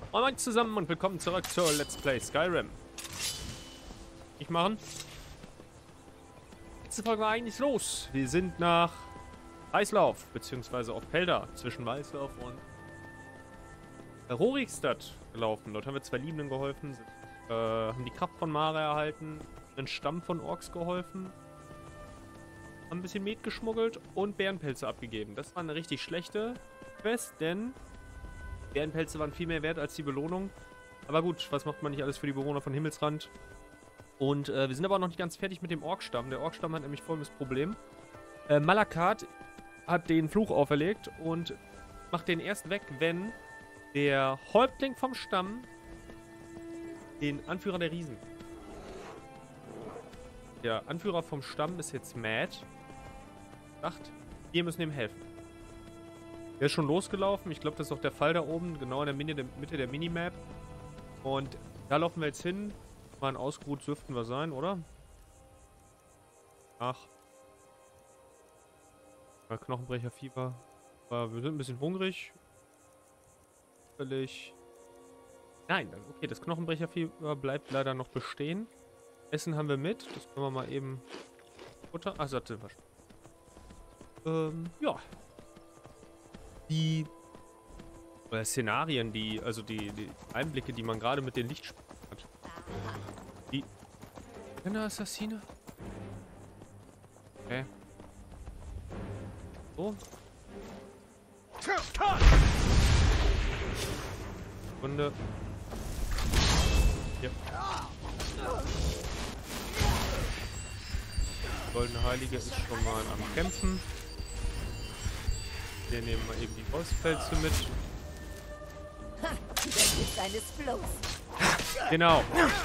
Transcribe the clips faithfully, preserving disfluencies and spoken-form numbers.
Moin Moin zusammen und willkommen zurück zur Let's Play Skyrim. Nicht machen. Letzte Folge war eigentlich los. Wir sind nach Weißlauf, beziehungsweise auf Pelda, zwischen Weißlauf und Rorikstadt gelaufen. Dort haben wir zwei Liebenden geholfen, sind, äh, haben die Kraft von Mara erhalten, einen Stamm von Orks geholfen, haben ein bisschen Met geschmuggelt und Bärenpelze abgegeben. Das war eine richtig schlechte Quest, denn Bärenpelze waren viel mehr wert als die Belohnung. Aber gut, was macht man nicht alles für die Bewohner von Himmelsrand? Und äh, wir sind aber auch noch nicht ganz fertig mit dem Orkstamm. Der Orkstamm hat nämlich folgendes Problem. Äh, Malakat hat den Fluch auferlegt und macht den erst weg, wenn der Häuptling vom Stamm den Anführer der Riesen. Der Anführer vom Stamm ist jetzt Mad. Sagt, wir müssen ihm helfen. Der ist schon losgelaufen. Ich glaube, das ist auch der Fall da oben, genau in der Mitte der, Mitte der Minimap. Und da laufen wir jetzt hin. Mal ein ausgeruht dürften wir sein, oder? Ach. Ja, Knochenbrecherfieber. Aber wir sind ein bisschen hungrig. Völlig. Nein, okay, das Knochenbrecherfieber bleibt leider noch bestehen. Essen haben wir mit. Das können wir mal eben. Futter. Ach, satt sind wir schon. Ähm, ja. Die äh, Szenarien, die, also die, die Einblicke, die man gerade mit den Lichtspielen hat. Die. Eine Assassine? Okay. So. Sekunde. Hier. Goldene Heilige ist schon mal am Kämpfen. Wir nehmen mal eben die Wolfspelze mit. Das ist eines Flows. Genau.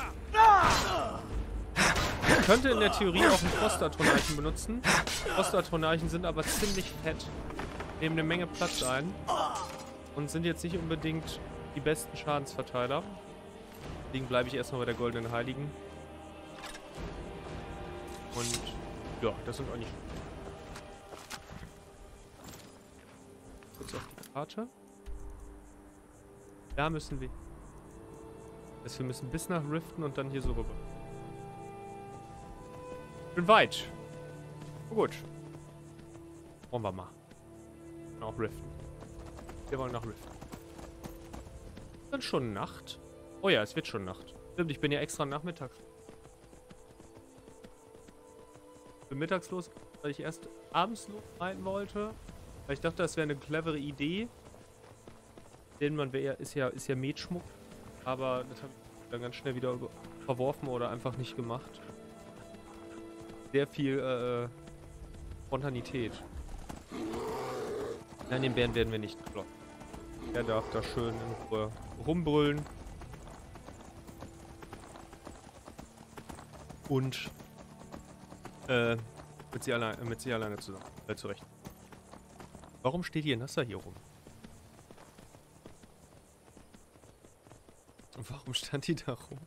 Man könnte in der Theorie auch einen Frostatronarchen benutzen. Frostatronarchen sind aber ziemlich fett, nehmen eine Menge Platz ein und sind jetzt nicht unbedingt die besten Schadensverteiler. Deswegen bleibe ich erstmal bei der Goldenen Heiligen. Und ja, das sind eigentlich kurz auf die Karte. Da müssen wir. Das wir müssen bis nach Riften und dann hier so rüber. Schön weit. Oh, gut. Wollen wir mal. Auch Riften. Wir wollen nach Riften. Dann schon Nacht. Oh ja, es wird schon Nacht. Stimmt, ich bin ja extra nachmittags. Ich bin mittags los, weil ich erst abends reiten wollte. Weil ich dachte, das wäre eine clevere Idee. Denn man wär, ist ja, ist ja Metschmuck. Aber das habe ich dann ganz schnell wieder verworfen oder einfach nicht gemacht. Sehr viel äh, Spontanität. Nein, den Bären werden wir nicht kloppen. Der darf da schön in Ruhe rumbrüllen. Und äh, mit sie alleine, mit sie alleine zusammen. Äh, zurecht. Warum steht hier Nasser hier rum? Und warum stand die da rum?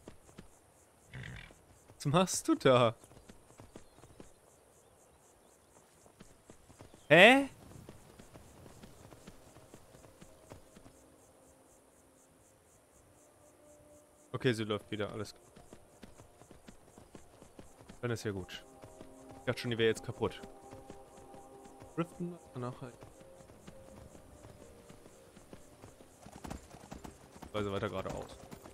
Was machst du da? Hä? Okay, sie läuft wieder, alles klar. Dann ist ja gut. Ich dachte schon, die wäre jetzt kaputt. Riften, danach halt. Also weiter geradeaus.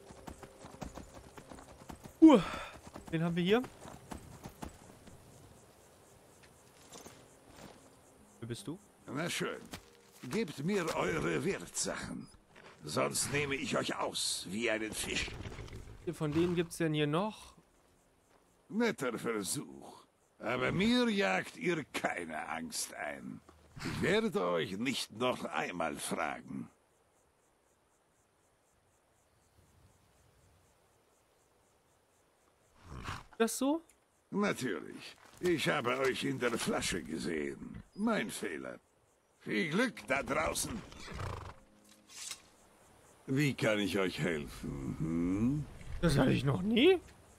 Uh, wen haben wir hier? Wer bist du? Na schön. Gebt mir eure Wertsachen. Sonst nehme ich euch aus wie einen Fisch. Von denen gibt's denn hier noch? Netter Versuch. Aber mir jagt ihr keine Angst ein. Ich werde euch nicht noch einmal fragen. Das so? Natürlich. Ich habe euch in der Flasche gesehen. Mein Fehler. Viel Glück da draußen. Wie kann ich euch helfen? Hm? Das hatte ich noch nie.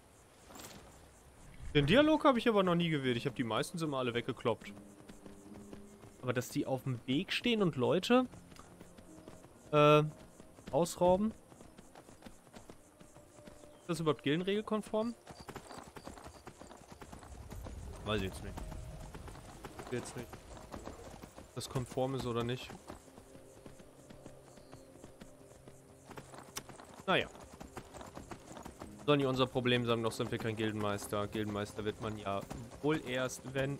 Den Dialog habe ich aber noch nie gewählt. Ich habe die meistens immer alle weggekloppt. Aber dass die auf dem Weg stehen und Leute äh, ausrauben, Ist das überhaupt gildenregelkonform? Weiß ich jetzt nicht. Ich weiß jetzt nicht, ob das konform ist oder nicht. Naja. Soll nicht unser Problem sein, noch sind wir kein Gildenmeister. Gildenmeister wird man ja wohl erst, wenn...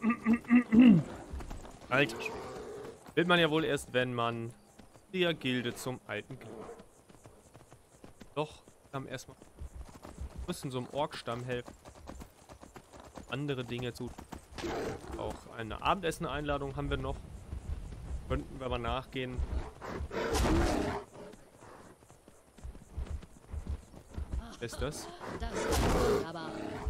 Alter Schwede. Wird man ja wohl erst, wenn man der Gilde zum alten Gilden. Doch, wir haben erstmal... Wir müssen so einem Orkstamm helfen. Andere Dinge zu... Auch eine Abendessen-Einladung haben wir noch. Könnten wir aber nachgehen. Was ist das? Das ist aber.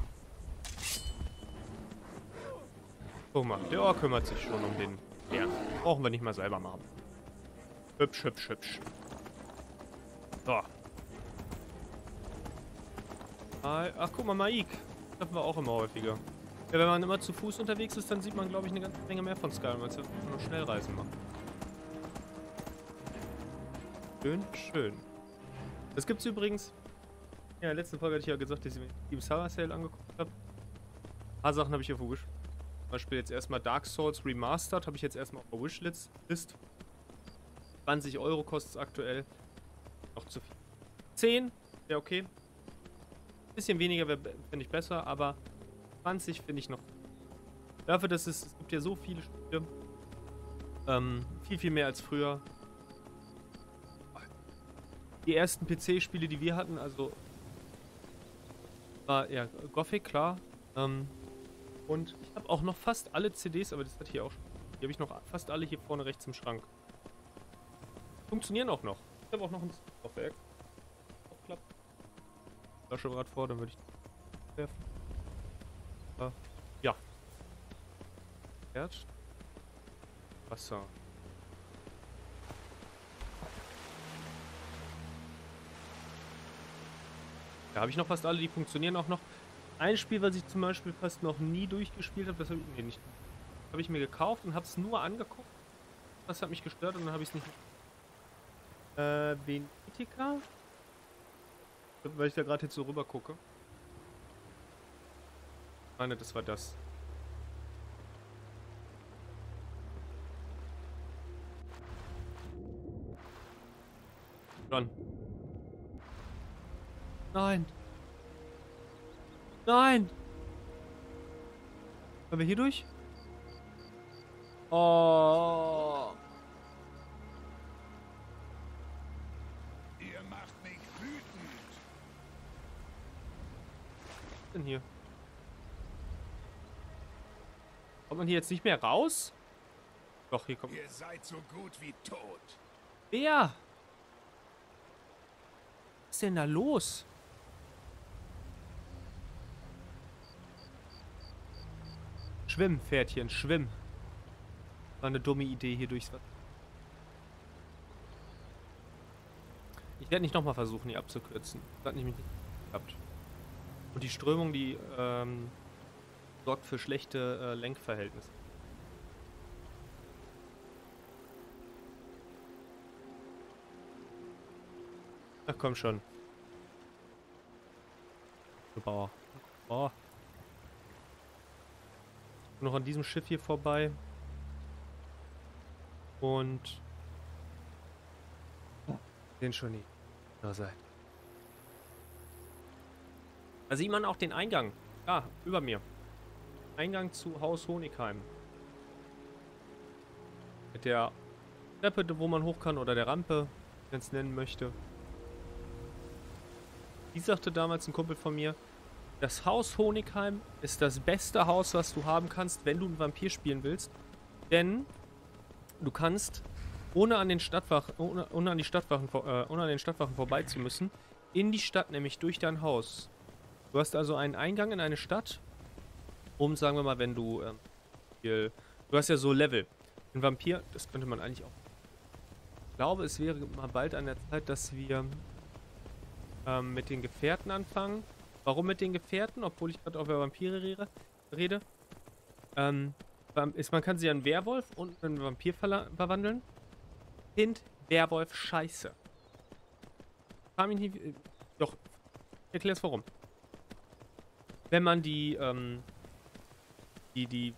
Guck mal, der Ork kümmert sich schon um den Bären. Brauchen wir nicht mal selber machen. Hübsch, hübsch, hübsch. So. Ach, guck mal, Maik. Das treffen wir auch immer häufiger. Ja, wenn man immer zu Fuß unterwegs ist, dann sieht man, glaube ich, eine ganze Menge mehr von Skyrim, als wenn man nur Schnellreisen macht. Schön, schön. Das gibt's übrigens. Ja, in der letzten Folge hatte ich ja gesagt, dass ich mir Team Sarah Sale angeguckt habe. Ein paar Sachen habe ich hier auf der Wish. Zum Beispiel jetzt erstmal Dark Souls Remastered, habe ich jetzt erstmal auf der Wishlist. zwanzig Euro kostet es aktuell. Noch zu viel. zehn wäre okay. Bisschen weniger finde ich besser, aber zwanzig finde ich noch. Dafür, dass es, es gibt ja so viele Spiele. Ähm, viel, viel mehr als früher. Die ersten P C-Spiele, die wir hatten, also war ja Gothic, klar. Ähm, und ich habe auch noch fast alle C Ds, aber das hat hier auch schon. Die habe ich noch fast alle hier vorne rechts im Schrank. Funktionieren auch noch. Ich habe auch noch ein Stoffwerk. Auch klappt. Flasche gerade vor, dann würde ich werfen. Äh, ja. Herz. Wasser. Da habe ich noch fast alle, die funktionieren auch noch. Ein Spiel, was ich zum Beispiel fast noch nie durchgespielt habe, das habe ich, nee, nicht, habe ich mir gekauft und habe es nur angeguckt. Das hat mich gestört und dann habe ich es nicht. Äh, Venetica? Weil ich da gerade jetzt so rüber gucke. Ich meine, das war das. Schon. Nein. Nein. Können wir hier durch? Oh. Ihr macht mich wütend. Was ist denn hier? Kommt man hier jetzt nicht mehr raus? Doch, hier kommt. Ihr seid so gut wie tot. Wer? Was ist denn da los? Schwimm, Pferdchen, schwimm. War eine dumme Idee hier durchs Wasser. Ich werde nicht nochmal versuchen, hier abzukürzen. Das hat nämlich nicht geklappt. Und die Strömung, die ähm, sorgt für schlechte äh, Lenkverhältnisse. Ach komm schon. Boah. Boah. Noch an diesem Schiff hier vorbei. Und den schon nicht. Da seid. Da sieht man auch den Eingang. Ja, über mir. Eingang zu Haus Honigheim. Mit der Treppe, wo man hoch kann, oder der Rampe, wenn es nennen möchte. Wie sagte damals ein Kumpel von mir, das Haus Honigheim ist das beste Haus, was du haben kannst, wenn du einen Vampir spielen willst. Denn du kannst, ohne an den Stadtwachen, ohne, ohne an die Stadtwachen, äh, ohne an den Stadtwachen vorbei zu müssen, in die Stadt, nämlich durch dein Haus. Du hast also einen Eingang in eine Stadt, um, sagen wir mal, wenn du, ähm, viel, du hast ja so Level. Ein Vampir, das könnte man eigentlich auch. Ich glaube, es wäre mal bald an der Zeit, dass wir ähm, mit den Gefährten anfangen. Warum mit den Gefährten? Obwohl ich gerade über Vampire rede. rede. Ähm, ist, man kann sie in einen Werwolf und einen Vampir verwandeln. Kind, Werwolf, scheiße. Frag mich nicht, doch, Ich erkläre es warum. Wenn man die, ähm, die, die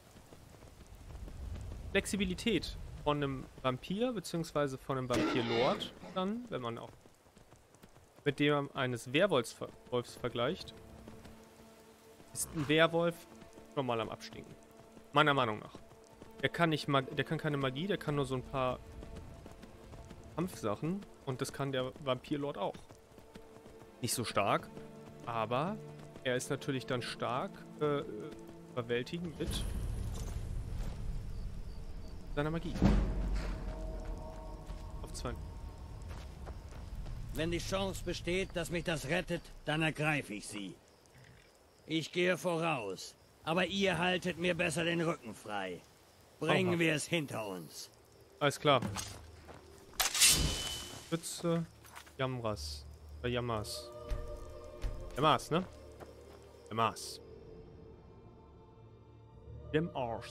Flexibilität von einem Vampir, beziehungsweise von einem Vampir-Lord dann, wenn man auch mit dem eines Werwolfs ver Wolfs vergleicht, ist ein Werwolf normal am Abstinken. Meiner Meinung nach. Der kann nicht Mag der kann keine Magie, der kann nur so ein paar Kampfsachen und das kann der Vampir-Lord auch. Nicht so stark, aber er ist natürlich dann stark äh, überwältigen mit seiner Magie. Auf zwei. Wenn die Chance besteht, dass mich das rettet, dann ergreife ich sie. Ich gehe voraus, aber ihr haltet mir besser den Rücken frei. Bringen Aha. wir es hinter uns. Alles klar. Spitze Jamras. Oder Yamas. Yamas, ne? Yamas. Dem Arsch.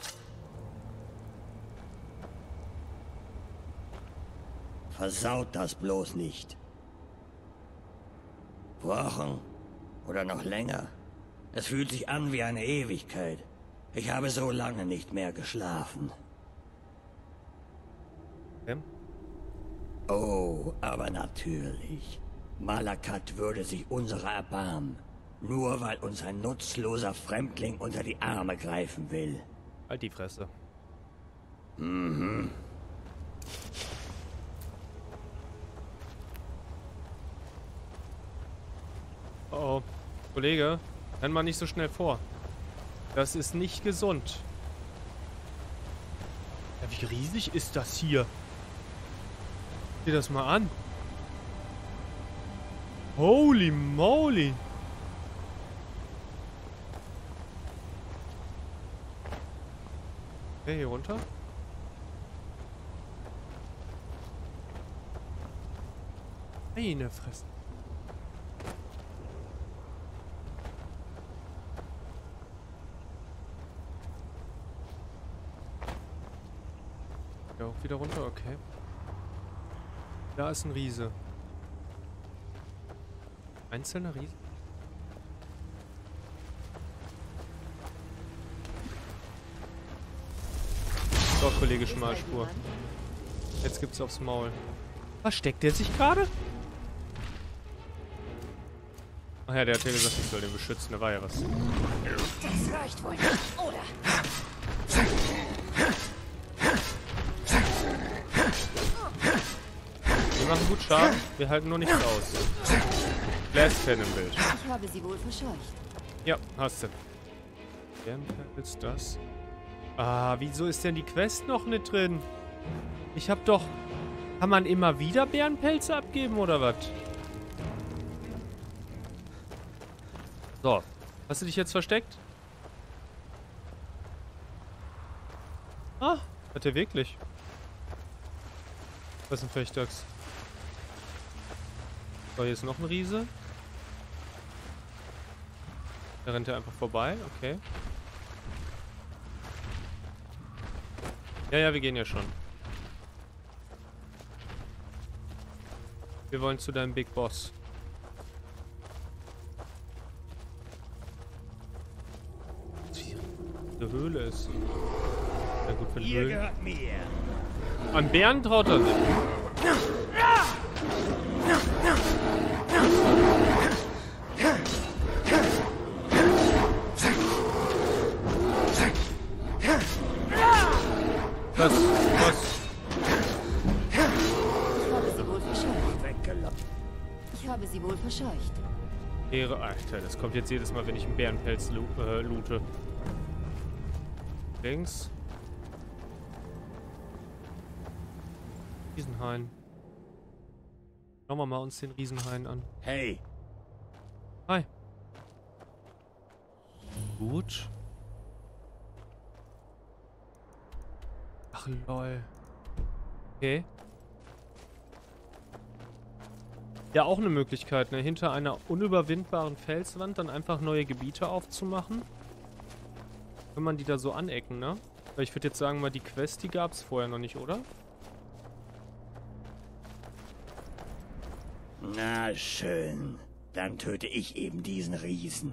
Versaut das bloß nicht. Wochen oder noch länger. Es fühlt sich an wie eine Ewigkeit. Ich habe so lange nicht mehr geschlafen. Okay. Oh, aber natürlich. Malakat würde sich unserer erbarmen. Nur weil uns ein nutzloser Fremdling unter die Arme greifen will. Halt die Fresse. Mhm. Oh, oh. Kollege, renn mal nicht so schnell vor. Das ist nicht gesund. Ja, wie riesig ist das hier? Sieh das mal an. Holy moly. Okay, hier runter. Meine Fresse. Ja, auch wieder runter, okay. Da ist ein Riese. Einzelner Riese? So, Kollege Schmalspur. Jetzt gibt's aufs Maul. Versteckt der sich gerade? Ach ja, der hat ja gesagt, ich soll den beschützen. Da war ja was. Das reicht wohl nicht, oder? Wir machen gut Schaden, wir halten nur nichts aus. Blast-Fan im Bild. Ich habe sie wohl verscheucht. Ja, hast du. Wer ist das? Ah, wieso ist denn die Quest noch nicht drin? Ich hab doch... Kann man immer wieder Bärenpelze abgeben, oder was? So. Hast du dich jetzt versteckt? Ah, hat er wirklich. Was ist ein Fechtax? So, hier ist noch ein Riese. Da rennt er einfach vorbei, okay. Ja, ja, wir gehen ja schon. Wir wollen zu deinem Big Boss. Die Höhle ist. Ja gut, für die Ihr Höhle. gehört mir. An Bären traut er sich. Was? Was? Ich habe sie wohl verscheucht. Ich habe sie wohl verscheucht. Ehre, Alter, das kommt jetzt jedes Mal, wenn ich einen Bärenpelz lo äh, loote. Links. Riesenhain. Schauen wir mal uns den Riesenhain an. Hey, Hi. Gut. Ach lol. Okay. Ja, auch eine Möglichkeit, ne? Hinter einer unüberwindbaren Felswand dann einfach neue Gebiete aufzumachen. Wenn man die da so anecken, ne? Weil ich würde jetzt sagen, mal die Quest, die gab es vorher noch nicht, oder? na schön. dann töte ich eben diesen Riesen.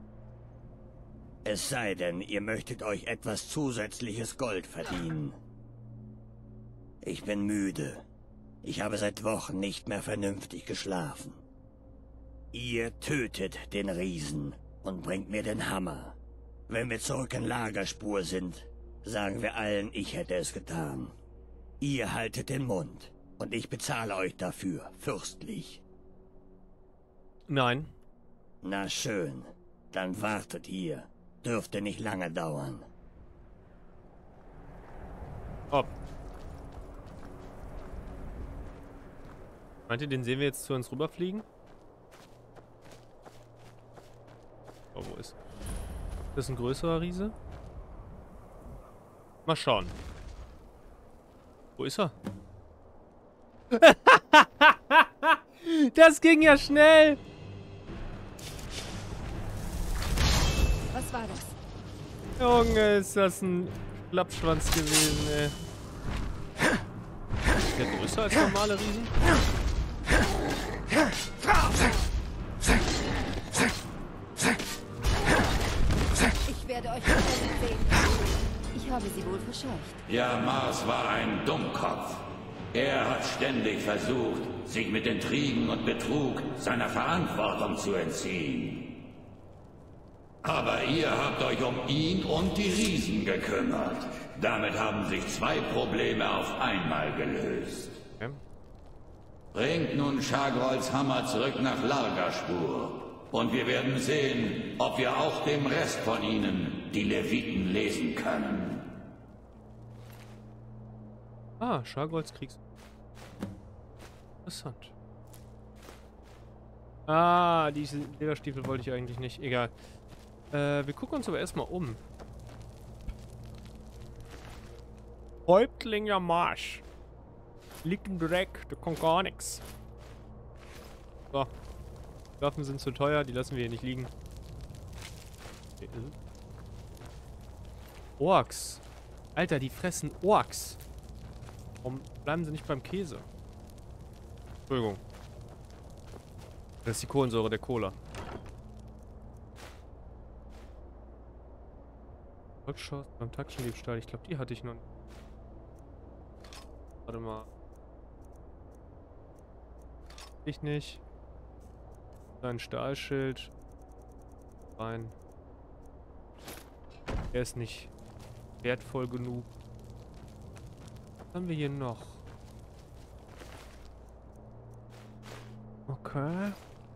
Es sei denn, ihr möchtet euch etwas zusätzliches Gold verdienen. Ich bin müde. Ich habe seit Wochen nicht mehr vernünftig geschlafen. Ihr tötet den Riesen und bringt mir den Hammer. Wenn wir zurück in Lagerspur sind, sagen wir allen, ich hätte es getan. Ihr haltet den Mund und ich bezahle euch dafür, fürstlich. Nein. Na schön, dann wartet hier. Dürfte nicht lange dauern. Oh. Meint ihr, den sehen wir jetzt zu uns rüberfliegen? Oh, wo ist? Das ist ein größerer Riese? Mal schauen. Wo ist er? Das ging ja schnell! Was war das? Junge, ist das ein Klappschwanz gewesen, ey. Ist der größer als normale Riesen? Ich werde euch nicht sehen. Ich habe sie wohl verscheucht. Ja, Mars war ein Dummkopf. Er hat ständig versucht, sich mit Intrigen und Betrug seiner Verantwortung zu entziehen. Aber ihr habt euch um ihn und die Riesen gekümmert. Damit haben sich zwei Probleme auf einmal gelöst. Okay. Bringt nun Chagrols Hammer zurück nach Lagerspur. Und wir werden sehen, ob wir auch dem Rest von ihnen die Leviten lesen können. Ah, Chargolds Kriegs... Interessant. Ah, diese Lederstiefel wollte ich eigentlich nicht. Egal. Äh, wir gucken uns aber erstmal um. Häuptlinger Marsch. Liegt im Dreck, da kommt gar nichts. So. Die Waffen sind zu teuer, die lassen wir hier nicht liegen. Orks. Alter, die fressen Orks. Warum bleiben sie nicht beim Käse? Entschuldigung. Das ist die Kohlensäure der Cola. Rückschuss beim Taktschendiebstahl. Ich glaube, die hatte ich noch nicht. Warte mal. Ich nicht. Ein Stahlschild. Rein. Er ist nicht wertvoll genug. Was haben wir hier noch? Okay.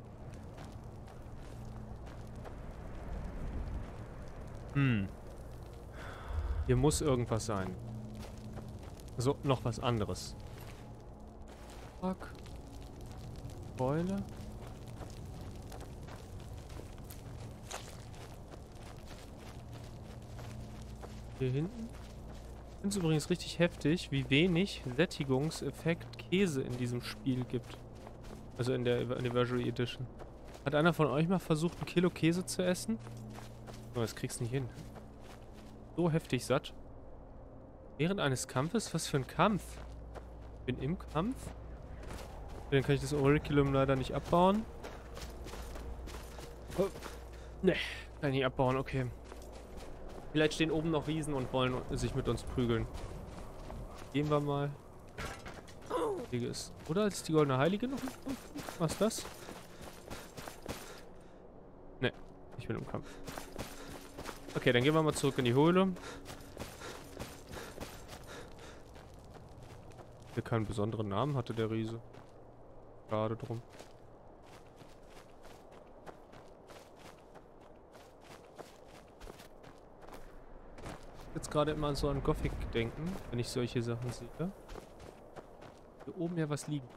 Hm. Hier muss irgendwas sein. So, noch was anderes. Fuck. Beule. Hier hinten. Ich finde es übrigens richtig heftig, wie wenig Sättigungseffekt Käse in diesem Spiel gibt. Also in der Anniversary Edition. Hat einer von euch mal versucht, ein Kilo Käse zu essen? Oh, das kriegst du nicht hin. So heftig satt. Während eines Kampfes? Was für ein Kampf? Ich bin im Kampf? Dann kann ich das Auriculum leider nicht abbauen. Oh. Ne, kann ich nicht abbauen, okay. Vielleicht stehen oben noch Riesen und wollen sich mit uns prügeln. Gehen wir mal. Ist. Oder ist die Goldene Heilige noch im Kampf? Was ist das? Ne, ich bin im Kampf. Okay, dann gehen wir mal zurück in die Höhle. Hier keinen besonderen Namen hatte der Riese. Schade drum. Jetzt gerade immer an so an Gothic denken, wenn ich solche Sachen sehe. Hier oben ja was liegen.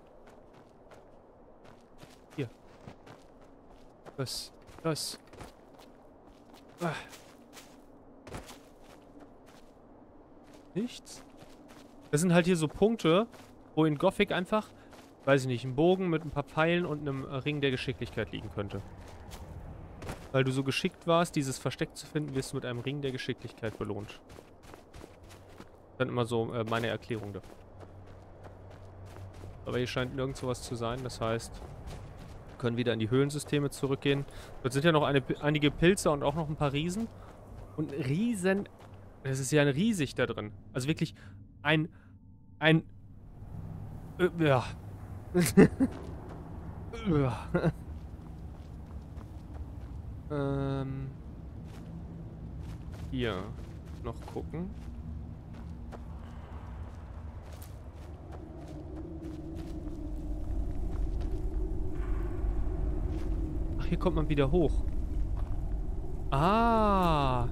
Hier. Was? Was? Ah. Nichts? Das sind halt hier so Punkte, wo in Gothic einfach, weiß ich nicht, ein Bogen mit ein paar Pfeilen und einem Ring der Geschicklichkeit liegen könnte. Weil du so geschickt warst, dieses Versteck zu finden, wirst du mit einem Ring der Geschicklichkeit belohnt. Dann immer so äh, meine Erklärung dafür. Aber hier scheint nirgendwo was zu sein, das heißt, wir können wieder in die Höhlensysteme zurückgehen. Dort sind ja noch eine, einige Pilze und auch noch ein paar Riesen. Und Riesen... Das ist ja ein riesig da drin. Also wirklich ein... Ein... Äh, ja. ja. ähm... Hier. Noch gucken. Ach, hier kommt man wieder hoch. Ah.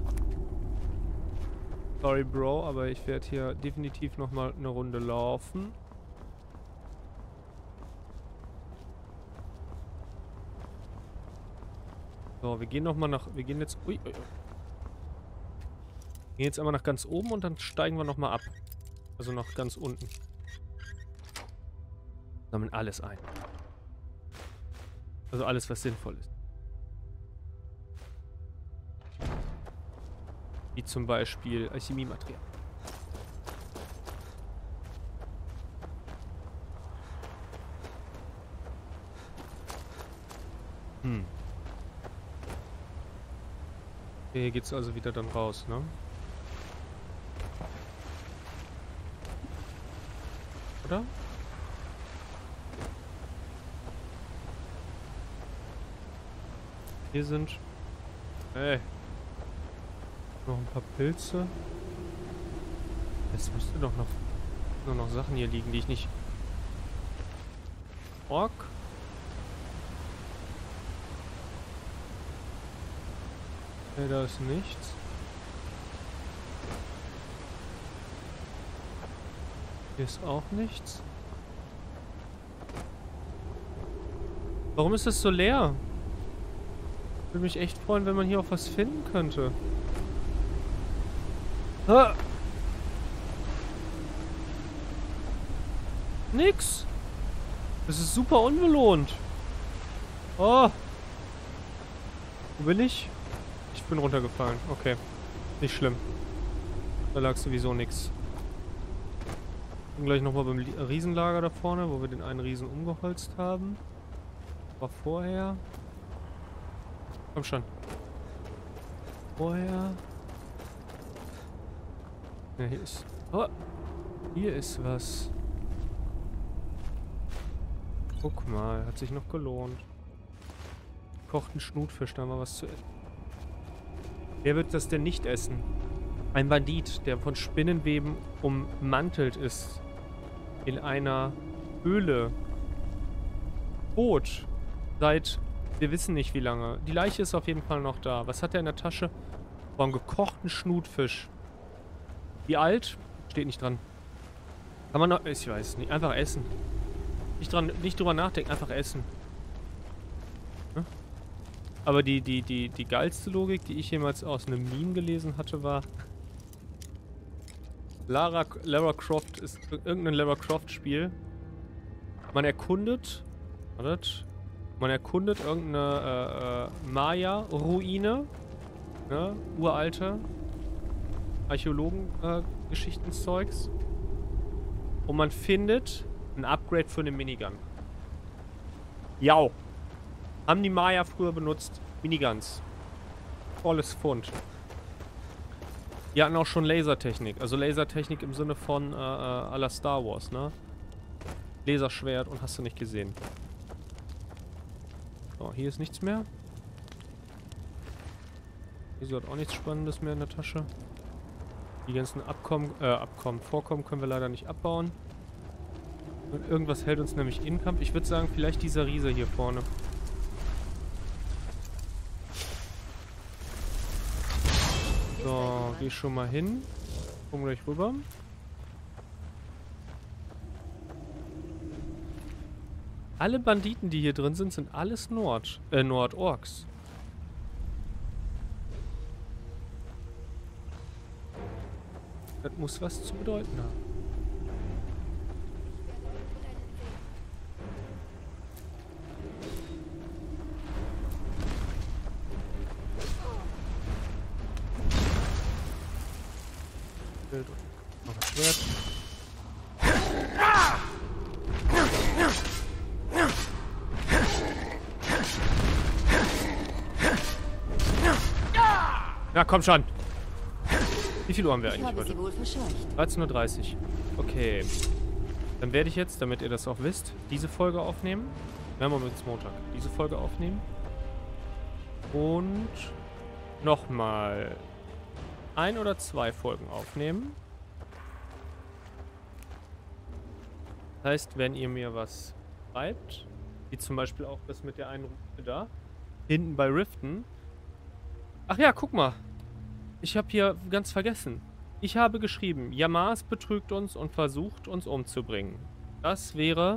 Sorry, Bro, aber ich werde hier definitiv nochmal eine Runde laufen. So, wir gehen nochmal nach... Wir gehen jetzt... Ui, ui, ui. Wir gehen jetzt einmal nach ganz oben und dann steigen wir nochmal ab. Also nach ganz unten. Sammeln alles ein. Also alles, was sinnvoll ist. Wie zum Beispiel Alchemiematerial. Hm. Okay, hier geht's also wieder dann raus, ne? Oder? Hier sind... Hey. Noch ein paar Pilze. Es müsste doch noch... nur noch Sachen hier liegen, die ich nicht... Ork? Okay, da ist nichts. Hier ist auch nichts. Warum ist das so leer? Ich würde mich echt freuen, wenn man hier auch was finden könnte. Ah. Nix. Das ist super unbelohnt. Oh. Wo bin ich? Ich bin runtergefallen. Okay. Nicht schlimm. Da lag sowieso nichts. Bin gleich nochmal beim Riesenlager da vorne, wo wir den einen Riesen umgeholzt haben. War vorher. Komm schon. Vorher. Ja, hier ist... Oh! Hier ist was. Guck mal, hat sich noch gelohnt. Kochten Schnutfisch, da haben wir was zu essen. Wer wird das denn nicht essen? Ein Bandit, der von Spinnenweben ummantelt ist. In einer Höhle. Tot. Seit... Wir wissen nicht wie lange. Die Leiche ist auf jeden Fall noch da. Was hat er in der Tasche? Oh, einen gekochten Schnutfisch. Wie alt? Steht nicht dran. Kann man noch... Ich weiß nicht. Einfach essen. Nicht dran, nicht drüber nachdenken. Einfach essen. Hm? Aber die, die, die, die geilste Logik, die ich jemals aus einem Meme gelesen hatte, war... Lara, Lara Croft ist irgendein Lara Croft Spiel. Man erkundet... Wartet... Man erkundet irgendeine äh, äh, Maya-Ruine. Ne? Uralte Archäologen-Geschichtenzeugs. Äh, Und man findet ein Upgrade für eine Minigun. Ja. Haben die Maya früher benutzt. Miniguns. Volles Fund. Die hatten auch schon Lasertechnik. Also Lasertechnik im Sinne von äh, äh, à la Star Wars, ne? Laserschwert und hast du nicht gesehen. So, hier ist nichts mehr. Hier hat auch nichts Spannendes mehr in der Tasche. Die ganzen Abkommen, äh, Abkommen, Vorkommen können wir leider nicht abbauen. Und irgendwas hält uns nämlich in Kampf. Ich würde sagen, vielleicht dieser Riese hier vorne. So, geh schon mal hin. Kommen gleich rüber. Alle Banditen, die hier drin sind, sind alles Nord, äh, Nordorks. Das muss was zu bedeuten haben. Bild und noch ein Schwert. Na, komm schon. Wie viel Uhr haben wir Ich eigentlich habe heute? sie wohl verscheucht. dreizehn Uhr dreißig. Okay. Dann werde ich jetzt, damit ihr das auch wisst, diese Folge aufnehmen. Ja, Moment, jetzt Montag. Diese Folge aufnehmen. Und nochmal ein oder zwei Folgen aufnehmen. Das heißt, wenn ihr mir was schreibt, wie zum Beispiel auch das mit der einen Route da, hinten bei Riften. Ach ja, guck mal. Ich habe hier ganz vergessen. Ich habe geschrieben, Yamaz betrügt uns und versucht uns umzubringen. Das wäre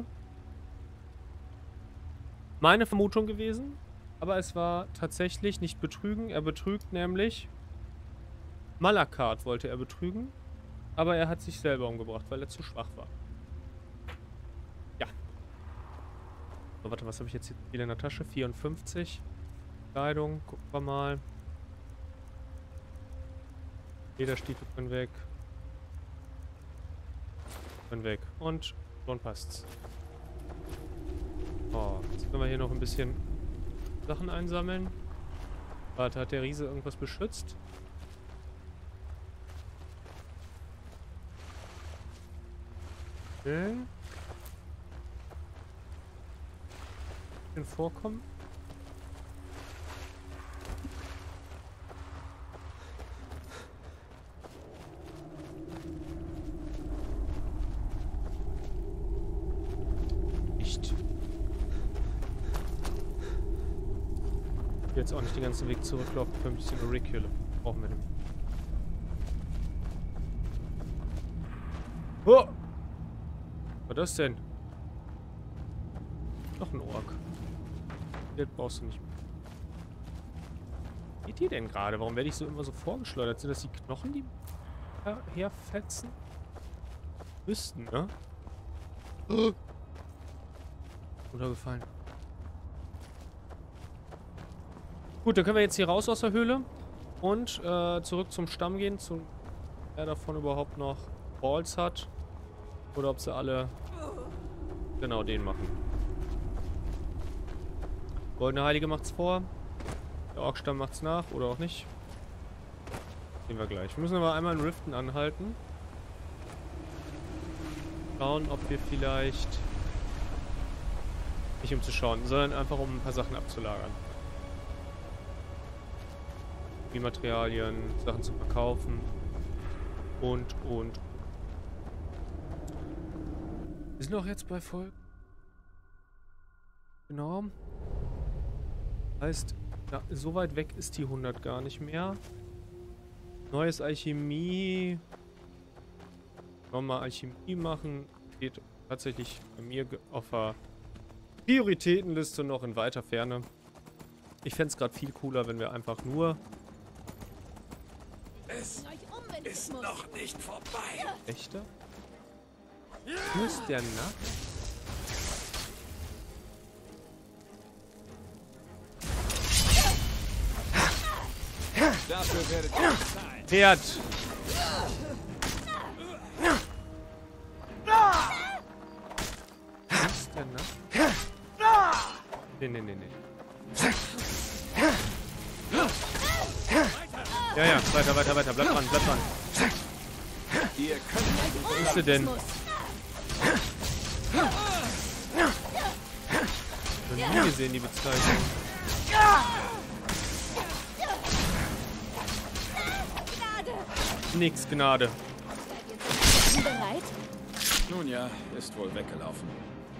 meine Vermutung gewesen. Aber es war tatsächlich nicht betrügen. Er betrügt nämlich... Malakart wollte er betrügen. Aber er hat sich selber umgebracht, weil er zu schwach war. Ja. So, warte, was habe ich jetzt hier in der Tasche? vierundfünfzig. Kleidung, gucken wir mal. Lederstiefel können weg. Können weg. Und schon passt's. Oh, jetzt können wir hier noch ein bisschen Sachen einsammeln. Warte, hat der Riese irgendwas beschützt? Okay. Bisschen vorkommen. Nicht. Jetzt auch nicht den ganzen Weg zurücklaufen für ein bisschen Auricula. Brauchen wir nämlich. Oh! Was war das denn? Noch ein Ork. Geld brauchst du nicht mehr. Was geht hier denn gerade? Warum werde ich so immer so vorgeschleudert? Sind das die Knochen, die her herfetzen? Müssten, ne? Oh. Runtergefallen. Gut, dann können wir jetzt hier raus aus der Höhle und äh, zurück zum Stamm gehen, zu wer davon überhaupt noch Balls hat. Oder ob sie alle genau den machen. Goldene Heilige macht's vor. Der Orkstamm macht's nach. Oder auch nicht. Sehen wir gleich. Wir müssen aber einmal in Riften anhalten. Schauen, ob wir vielleicht... Nicht um zu schauen, sondern einfach um ein paar Sachen abzulagern. Wie Materialien, Sachen zu verkaufen. Und, und, Wir sind auch jetzt bei Folge. Genau. Heißt, ja, so weit weg ist die hundert gar nicht mehr. Neues Alchemie. Nochmal Alchemie machen. Steht tatsächlich bei mir auf der Prioritätenliste noch in weiter Ferne. Ich fände es gerade viel cooler, wenn wir einfach nur... Es ist noch nicht vorbei. Echte? Fluss der Nacht? Dafür werdet ihr bezahlen. Pferd! Fluss der Nacht? Nee, nee, nee, nee. Ja, ja, weiter, weiter, weiter. Bleib dran, bleib dran. Ihr könnt Wo ist sie denn? Noch nie gesehen, die Bezeichnung. Nix Gnade. Bereit? Nun ja, ist wohl weggelaufen.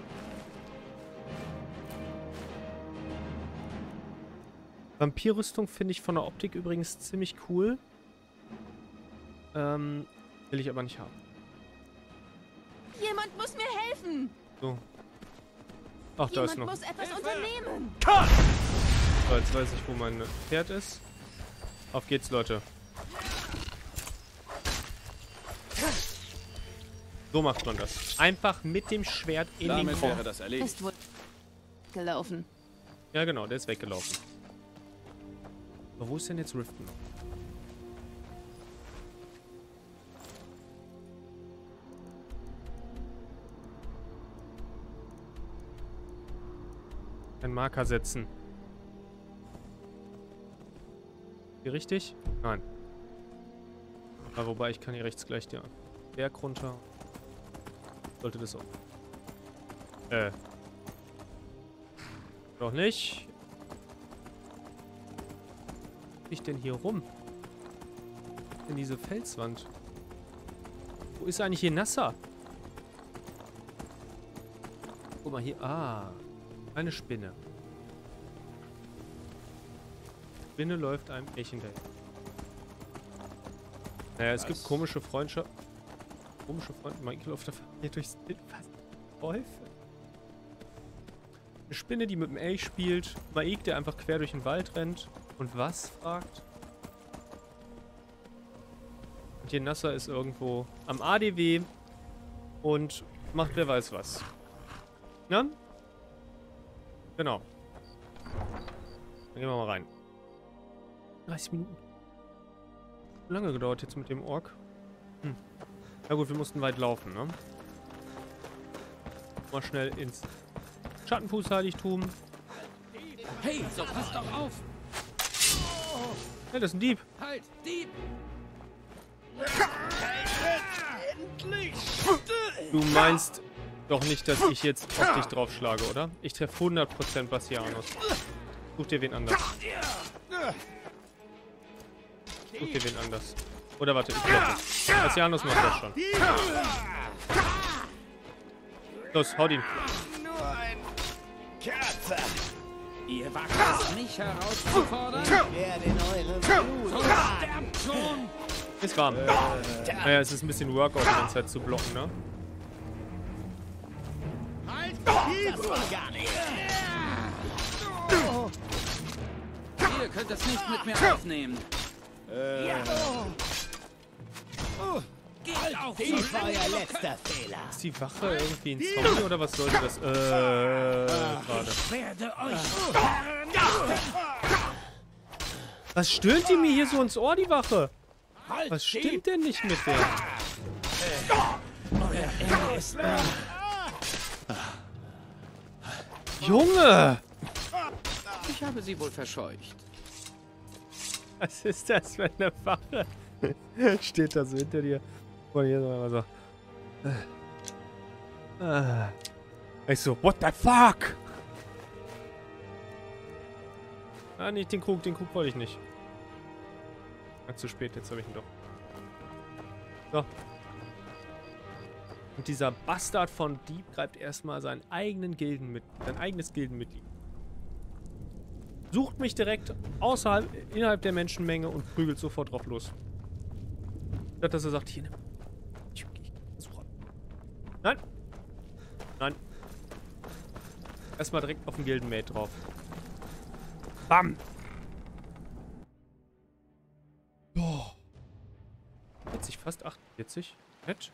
Vampirrüstung finde ich von der Optik übrigens ziemlich cool. Ähm, will ich aber nicht haben. Jemand muss mir helfen. So. Ach, da ist Jemand noch. muss etwas unternehmen. So, jetzt weiß ich, wo mein Pferd ist. Auf geht's, Leute. So macht man das. Einfach mit dem Schwert in den Damit wäre Kopf. das erledigt. Ist wohl gelaufen. Ja, genau, der ist weggelaufen. Aber wo ist denn jetzt Riften? Ein Marker setzen. Hier richtig? Nein. Aber wobei, ich kann hier rechts gleich den Berg runter. Sollte das auch. Äh. Noch nicht. Wo ich denn hier rum? In diese Felswand. Wo ist eigentlich hier Nasser? Guck mal hier. Ah. Eine Spinne. Spinne läuft einem echt hinterher. Naja, es Was? gibt komische Freundschaft. Komische Freunde. Michael auf der Familie durchs Bild. Was? Teufel? Eine Spinne, die mit dem Elch spielt. Maik, der einfach quer durch den Wald rennt. Und was? Fragt. Und hier Nasser ist irgendwo am A D W. Und macht wer weiß was. Na? Genau. Dann gehen wir mal rein. dreißig Minuten. Lange gedauert jetzt mit dem Ork. Hm. Na gut, wir mussten weit laufen, ne? Mal schnell ins Schattenfußheiligtum. Hey, so pass doch auf! Hey, das ist ein Dieb. Halt, Dieb! Du meinst doch nicht, dass ich jetzt auf dich draufschlage, oder? Ich treffe hundert Prozent Bassianus. Such dir wen anders. Such dir wen anders. Oder warte, ich blocke. Bassianus macht das schon. Los, haut ihn. Nur ein Kerzer! Ihr wagt es, mich herauszufordern? Ich werde in eurem Blut. So sterbt schon! Ist warm. Naja, es ist ein bisschen Workout, die ganze Zeit zu blocken, ne? Halt! Das war gar nicht. Ihr könnt das nicht mit mir aufnehmen. Geht auf! Das war euer letzter Fehler. Ist die Wache irgendwie ein Zombie oder was sollte das? Äh, gerade. Ich werde euch... Was stöhnt die mir hier so ins Ohr, die Wache? Was stimmt denn nicht mit der? Junge! Ich habe sie wohl verscheucht. Was ist das für eine Wache? Steht da so hinter dir. Und hier so immer so. Ah. Ich so, what the fuck? Ah, nicht den Krug, den Krug wollte ich nicht. Ah, zu spät, jetzt habe ich ihn doch. So. Und dieser Bastard von Dieb greift erstmal seinen eigenen Gildenmitglied, sein eigenes Gildenmitglied. Sucht mich direkt außerhalb, innerhalb der Menschenmenge und prügelt sofort drauf los. Statt dass er sagt, hier, nimm. Ich, ich suche. Nein. Nein. Erstmal direkt auf den Gildenmate drauf. Bam. Boah. vierzig, fast achtundvierzig. Nett.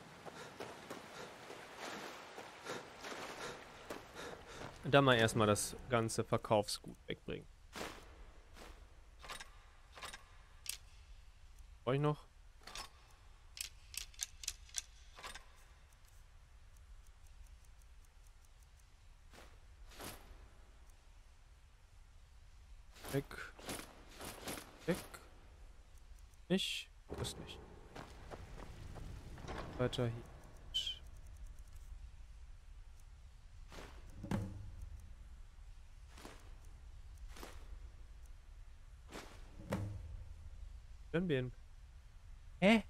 Dann mal erstmal das ganze Verkaufsgut wegbringen. Brauche ich noch? Weg. Weg. Nicht. Das nicht. Weiter hier. Birnbeeren. Hä?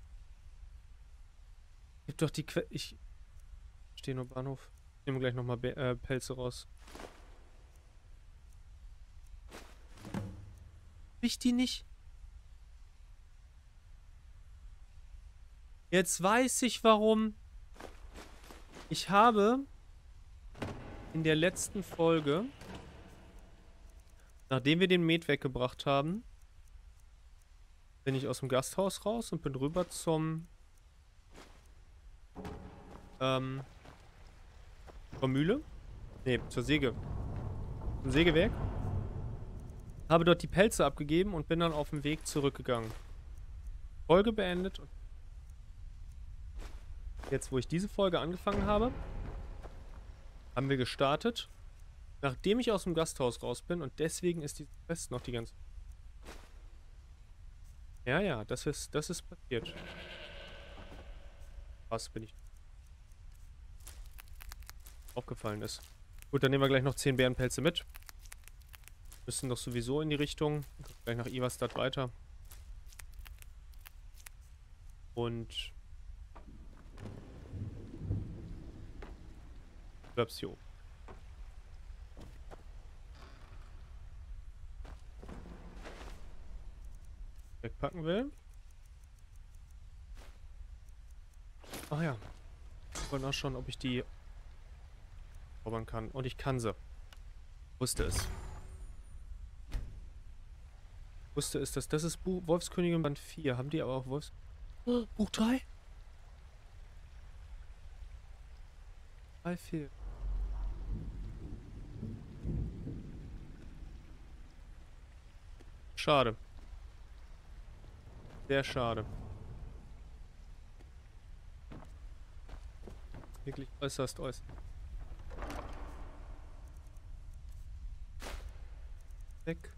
Gib doch die Que... Ich... Stehe nur Bahnhof. Ich nehme gleich nochmal äh, Pelze raus. Ich die nicht? Jetzt weiß ich warum. Ich habe in der letzten Folge, nachdem wir den Met weggebracht haben, bin ich aus dem Gasthaus raus und bin rüber zum ähm zur Mühle. Ne, zur Säge. Zum Sägewerk. Habe dort die Pelze abgegeben und bin dann auf dem Weg zurückgegangen. Folge beendet. Jetzt, wo ich diese Folge angefangen habe, haben wir gestartet, nachdem ich aus dem Gasthaus raus bin und deswegen ist die Quest noch die ganze... Ja, ja, das ist, das ist passiert. Was bin ich aufgefallen ist. Gut, dann nehmen wir gleich noch zehn Bärenpelze mit. Müssen doch sowieso in die Richtung. Gleich nach Ivarstadt weiter. Und du bleibst hier oben. Wegpacken will. Ach ja. Ich wollte nachschauen, ob ich die zaubern kann. Und ich kann sie. Wusste es. Wusste es, dass das ist Buch Wolfskönigin Band vier. Haben die aber auch Wolfs... Oh, Buch drei? drei fehlt. Schade. Sehr schade. Wirklich äußerst, äußerst. Weg.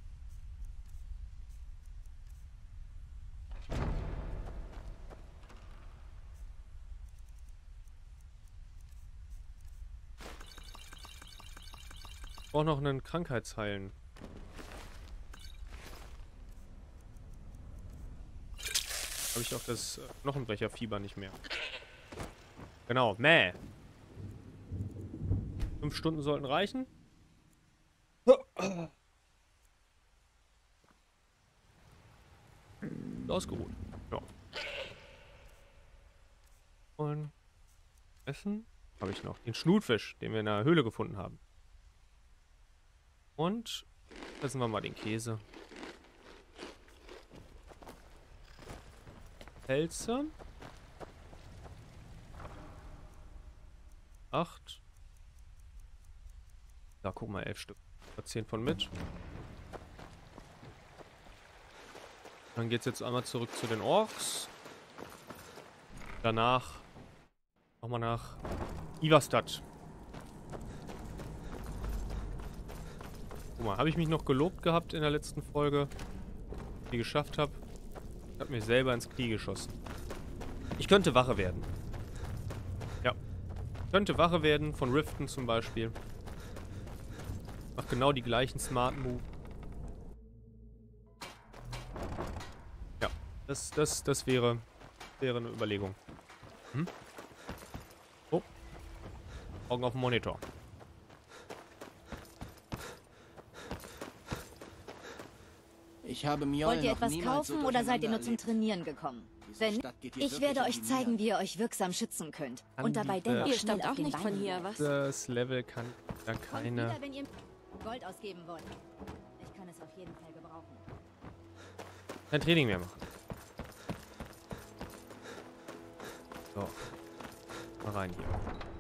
Ich brauche noch einen Krankheitsheilen. Habe ich auch das äh, Knochenbrecherfieber nicht mehr. Genau, mäh. Fünf Stunden sollten reichen. Ausgeruht. Ja. Und Essen habe ich noch. Den Schnutfisch, den wir in der Höhle gefunden haben. Und essen wir mal den Käse. Pelze. Acht. Da, guck mal, elf Stück. Da zehn von mit. Dann geht's jetzt einmal zurück zu den Orks. Danach nochmal nach Ivarstadt. Guck mal, habe ich mich noch gelobt gehabt in der letzten Folge, die ich geschafft habe. Ich habe mir selber ins Knie geschossen. Ich könnte Wache werden. Ja. Ich könnte Wache werden, von Riften zum Beispiel. Mach genau die gleichen Smart Move. Ja, das, das, das wäre, wäre eine Überlegung. Hm? Oh. Augen auf dem Monitor. Ich habe Mjolnir Wollt ihr noch etwas niemals so kaufen oder seid ihr nur zum durcheinander Trainieren gekommen? erlebt. Wenn Diese Stadt geht dir ich wirklich werde auf euch die zeigen, Nerven. wie ihr euch wirksam schützen könnt. Kann Und dabei die- dennoch Ihr schnell stammt auf auch den nicht von Beinen hier, bleibt. was? Das Level kann da Kommt keine... wieder, wenn ihr Gold ausgeben wollt. Ich kann es auf jeden Fall gebrauchen. kein Training mehr machen. So. Mal rein hier.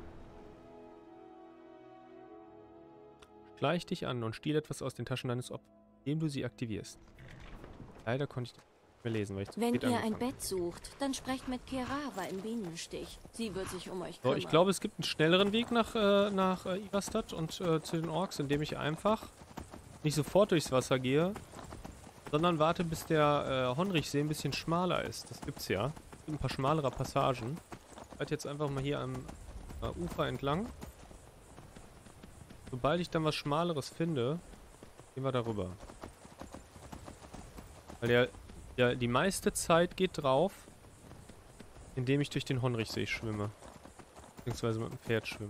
Schleich dich an und stiehl etwas aus den Taschen deines Opfers, indem du sie aktivierst. Leider konnte ich das nicht mehr lesen, weil ich zu Wenn spät ihr ein angefangen habe. Bett sucht, dann sprecht mit Kerava im Bienenstich. Sie wird sich um euch So, kümmern. ich glaube, es gibt einen schnelleren Weg nach, äh, nach äh, Ivarstadt und äh, zu den Orks, indem ich einfach nicht sofort durchs Wasser gehe, sondern warte, bis der äh, Honrichsee ein bisschen schmaler ist. Das gibt's ja. Es gibt ein paar schmalere Passagen. Ich halte jetzt einfach mal hier am äh, Ufer entlang. Sobald ich dann was Schmaleres finde, gehen wir darüber. Weil der, der, die meiste Zeit geht drauf, indem ich durch den Honrichsee schwimme. Beziehungsweise mit dem Pferd schwimme.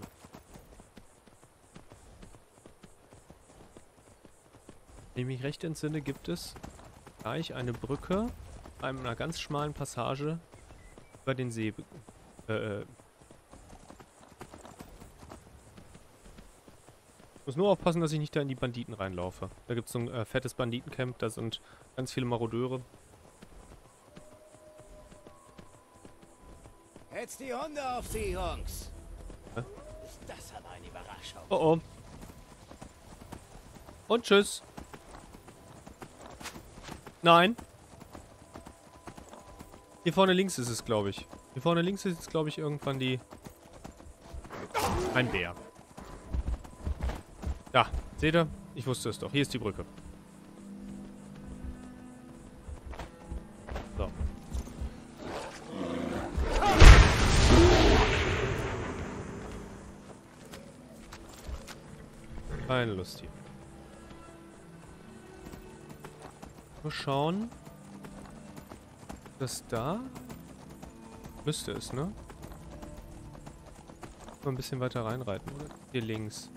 Wenn ich mich recht entsinne, gibt es gleich eine Brücke bei einer ganz schmalen Passage über den See. Äh, äh. Ich muss nur aufpassen, dass ich nicht da in die Banditen reinlaufe. Da gibt es so ein äh, fettes Banditencamp, da sind ganz viele Marodeure. Jetzt die Hunde auf sie, Jungs. Hä? Ist das aber eine Überraschung. Oh oh. Und tschüss. Nein. Hier vorne links ist es, glaube ich. Hier vorne links ist es, glaube ich, irgendwann die... Ein Bär. Da, seht ihr? Ich wusste es doch. Hier ist die Brücke. Keine Lust hier. Mal schauen. Das da? Müsste es, ne? Mal ein bisschen weiter reinreiten, oder? Hier links.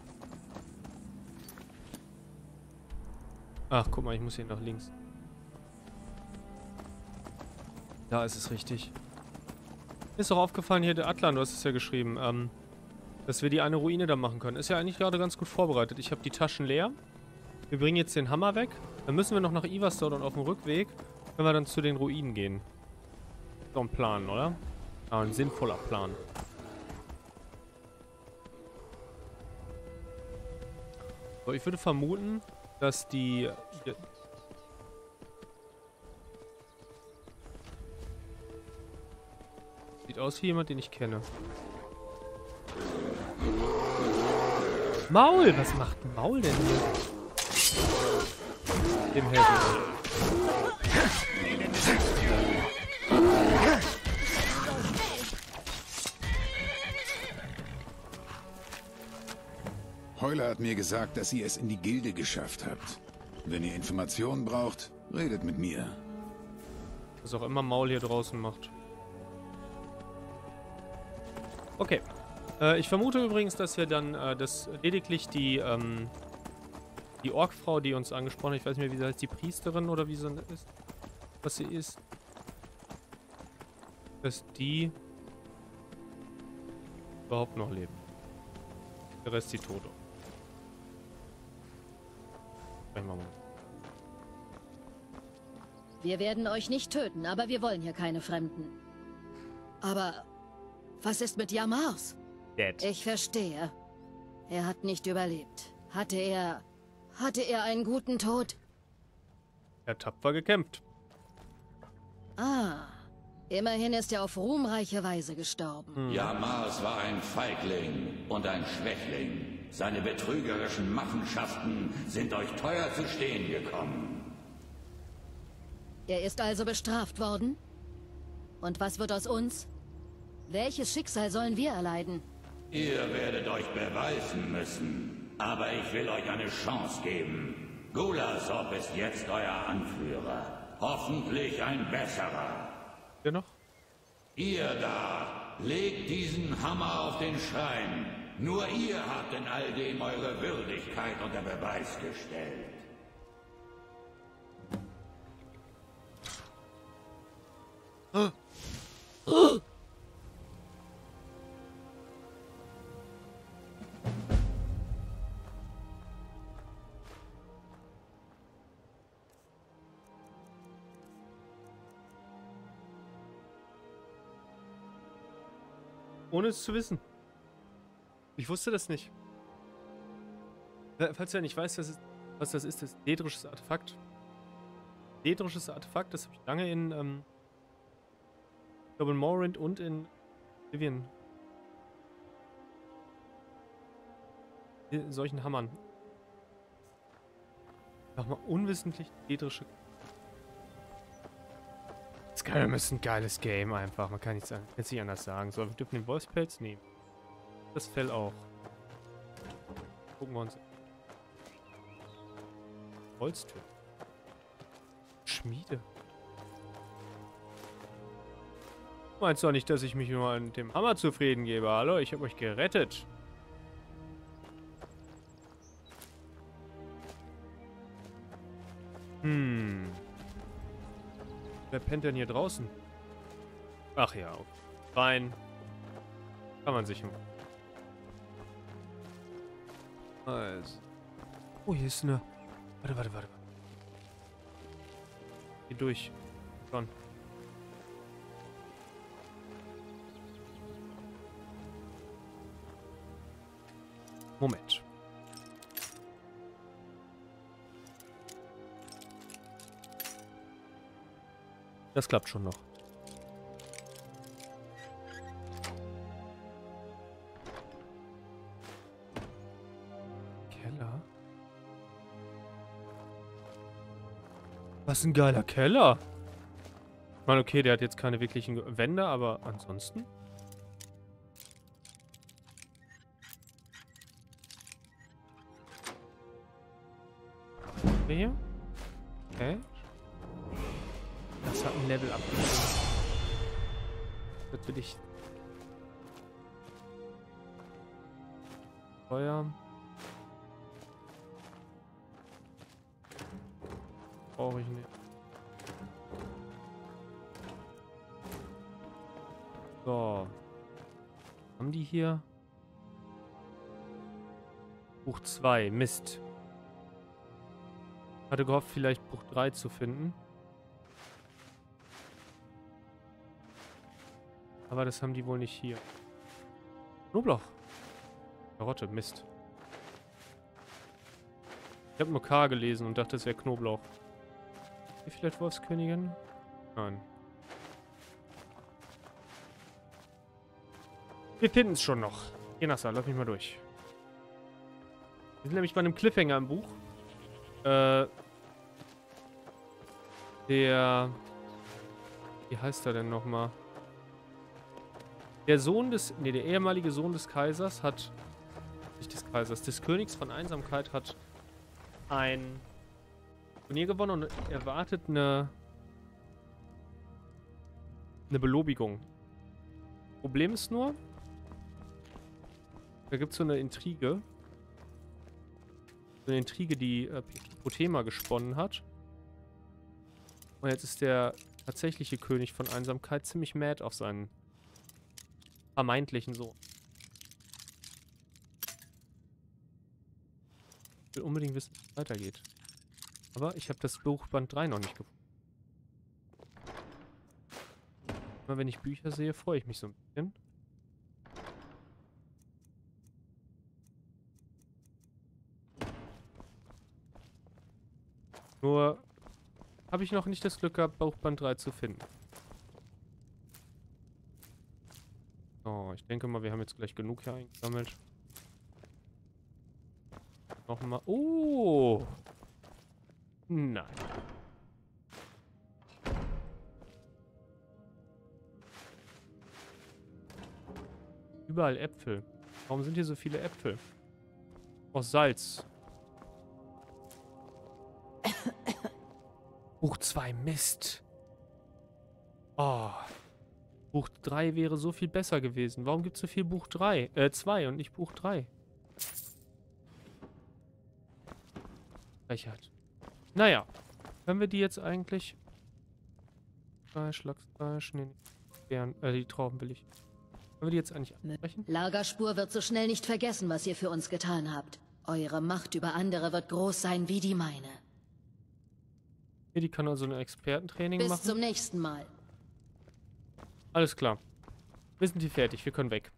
Ach, guck mal, ich muss hier nach links. Da ist es richtig. Mir ist auch aufgefallen hier, der Atlan, du hast es ja geschrieben, ähm, dass wir die eine Ruine da machen können. Ist ja eigentlich gerade ganz gut vorbereitet. Ich habe die Taschen leer. Wir bringen jetzt den Hammer weg. Dann müssen wir noch nach Ivastor und auf dem Rückweg können wir dann zu den Ruinen gehen. So ein Plan, oder? Ah, ein sinnvoller Plan. So, ich würde vermuten, dass die... die sieht aus wie jemand, den ich kenne. Maul! Was macht ein Maul denn hier? Dem helfen wir. Heuler hat mir gesagt, dass ihr es in die Gilde geschafft habt. Wenn ihr Informationen braucht, redet mit mir. Was auch immer Maul hier draußen macht. Okay. Äh, ich vermute übrigens, dass wir dann äh, das lediglich die, ähm, die Orkfrau, die uns angesprochen hat, ich weiß nicht mehr, wie sie heißt, die Priesterin oder wie sie ist, was sie ist, dass die überhaupt noch leben. Der Rest ist die Tote. Sprechen wir mal. Wir werden euch nicht töten, aber wir wollen hier keine Fremden. Aber was ist mit Yamars? Dead. Ich verstehe. Er hat nicht überlebt. Hatte er... Hatte er einen guten Tod? Er hat tapfer gekämpft. Ah. Immerhin ist er auf ruhmreiche Weise gestorben. Hm. Yamars war ein Feigling und ein Schwächling. Seine betrügerischen Machenschaften sind euch teuer zu stehen gekommen. Er ist also bestraft worden? Und was wird aus uns? Welches Schicksal sollen wir erleiden? Ihr werdet euch beweisen müssen. Aber ich will euch eine Chance geben. Gulasop ist jetzt euer Anführer. Hoffentlich ein besserer. Wer noch? Ihr da, legt diesen Hammer auf den Schrein. Nur ihr habt in all dem eure Würdigkeit unter Beweis gestellt. Ohne es zu wissen. Ich wusste das nicht. Falls du ja nicht weißt, was, ist, was das ist, das ledrisches Artefakt. Ledrisches Artefakt, das habe ich lange in, ähm, ich glaube in Morrowind und in Oblivion. In solchen Hammern. Sag mal, unwissentlich ledrische. Skyrim ist ein geiles Game einfach. Man kann nichts an, jetzt nicht anders sagen. So, wir dürfen den Wolfspelz nehmen. Das Fell auch. Gucken wir uns. Holztür. Schmiede. Meinst du auch nicht, dass ich mich nur an dem Hammer zufrieden gebe? Hallo, ich habe euch gerettet. Hm. Wer pennt denn hier draußen? Ach ja, okay. Rein. Kann man sich... Also. Oh, hier ist eine... Warte, warte, warte. Geh durch. Schon. Moment. Das klappt schon noch. Keller? Was ein geiler Keller! Ich meine, okay, der hat jetzt keine wirklichen Wände, aber ansonsten... Hier? Okay. Das hat ein Level abgegeben. Natürlich. Feuer. Brauche ich nicht. So. Haben die hier? Buch zwei. Mist. Hatte gehofft, vielleicht Buch drei zu finden. Aber das haben die wohl nicht hier. Knoblauch. Karotte, Mist. Ich habe nur K gelesen und dachte, es wäre Knoblauch. Hier vielleicht Wolfskönigin? Nein. Wir finden es schon noch. Genassa, lass mich mal durch. Wir sind nämlich bei einem Cliffhanger im Buch. Äh. Der. Wie heißt er denn nochmal? Der Sohn des. Ne, der ehemalige Sohn des Kaisers hat. Nicht des Kaisers, des Königs von Einsamkeit hat ein Turnier gewonnen und erwartet eine. Eine Belobigung. Problem ist nur. Da gibt es so eine Intrige. So eine Intrige, die äh, Pothema gesponnen hat. Und jetzt ist der tatsächliche König von Einsamkeit ziemlich mad auf seinen vermeintlichen Sohn. Ich will unbedingt wissen, wie es weitergeht. Aber ich habe das Buch Band drei noch nicht gefunden. Immer wenn ich Bücher sehe, freue ich mich so ein bisschen. Nur habe ich noch nicht das Glück gehabt, Buch Band drei zu finden. So, ich denke mal, wir haben jetzt gleich genug hier eingesammelt. Nochmal. Oh! Nein. Überall Äpfel. Warum sind hier so viele Äpfel? Aus Salz. Buch zwei, Mist. Oh. Buch drei wäre so viel besser gewesen. Warum gibt es so viel Buch drei? Äh, zwei und nicht Buch drei? Frechheit. Naja. Können wir die jetzt eigentlich... Fleisch, Lachsfleisch, nee, Beeren, äh, die Trauben will ich. Können wir die jetzt eigentlich ansprechen? Lagerspur wird so schnell nicht vergessen, was ihr für uns getan habt. Eure Macht über andere wird groß sein wie die meine. Hier, die kann also ein Expertentraining Bis machen. zum nächsten Mal. Alles klar. Wir sind hier fertig. Wir können weg.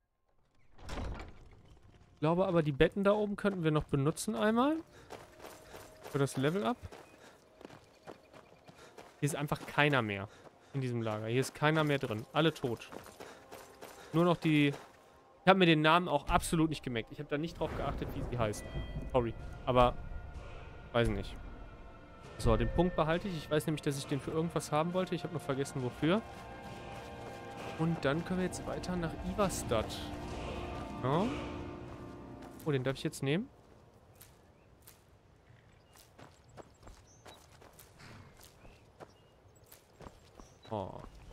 Ich glaube aber, die Betten da oben könnten wir noch benutzen einmal. Für das Level-Up. Hier ist einfach keiner mehr in diesem Lager. Hier ist keiner mehr drin. Alle tot. Nur noch die... Ich habe mir den Namen auch absolut nicht gemerkt. Ich habe da nicht drauf geachtet, wie sie heißen. Sorry. Aber... Weiß nicht. So, den Punkt behalte ich. Ich weiß nämlich, dass ich den für irgendwas haben wollte. Ich habe nur vergessen, wofür. Und dann können wir jetzt weiter nach Ivarstad. Ja. Oh, den darf ich jetzt nehmen? Oh.